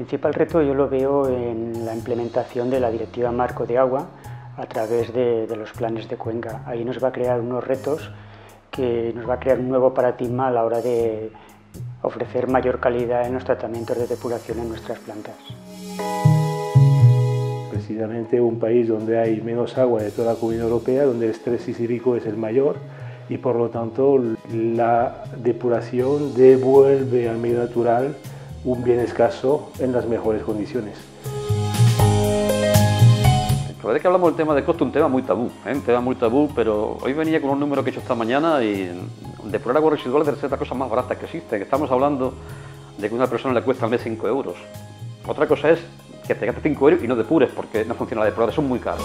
principal reto yo lo veo en la implementación de la Directiva Marco de Agua a través de los planes de cuenca. Ahí nos va a crear unos retos que nos va a crear un nuevo paradigma a la hora de ofrecer mayor calidad en los tratamientos de depuración en nuestras plantas. Precisamente un país donde hay menos agua de toda la Comunidad Europea, donde el estrés hídrico es el mayor y por lo tanto la depuración devuelve al medio natural un bien escaso en las mejores condiciones. La verdad es que hablamos del tema de costo, un tema muy tabú, pero hoy venía con un número que he hecho esta mañana y depurar aguas residuales debe ser la cosa más barata que existe. Estamos hablando de que a una persona le cuesta al mes 5 euros. Otra cosa es que te gastes 5 euros y no depures porque no funciona la depuradora, son muy caros.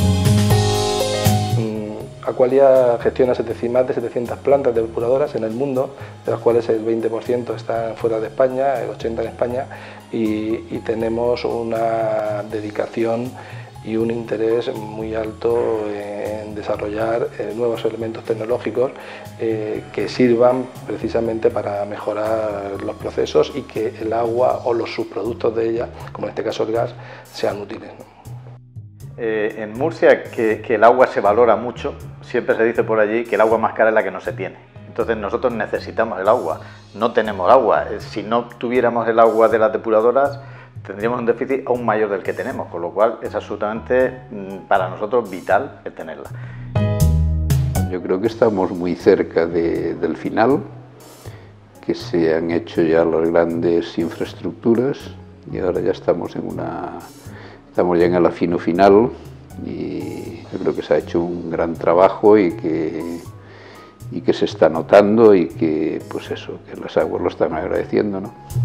Aqualia gestiona más de 700 plantas depuradoras en el mundo, de las cuales el 20% están fuera de España, el 80% en España, y tenemos una dedicación y un interés muy alto en desarrollar nuevos elementos tecnológicos que sirvan precisamente para mejorar los procesos y que el agua o los subproductos de ella, como en este caso el gas, sean útiles, ¿no? En Murcia, que el agua se valora mucho, siempre se dice por allí que el agua más cara es la que no se tiene. Entonces nosotros necesitamos el agua, no tenemos agua. Si no tuviéramos el agua de las depuradoras, tendríamos un déficit aún mayor del que tenemos, con lo cual es absolutamente para nosotros vital el tenerla. Yo creo que estamos muy cerca del final, que se han hecho ya las grandes infraestructuras y ahora ya estamos ya en el afino final y yo creo que se ha hecho un gran trabajo y que se está notando y que, pues eso, que las aguas lo están agradeciendo, ¿no?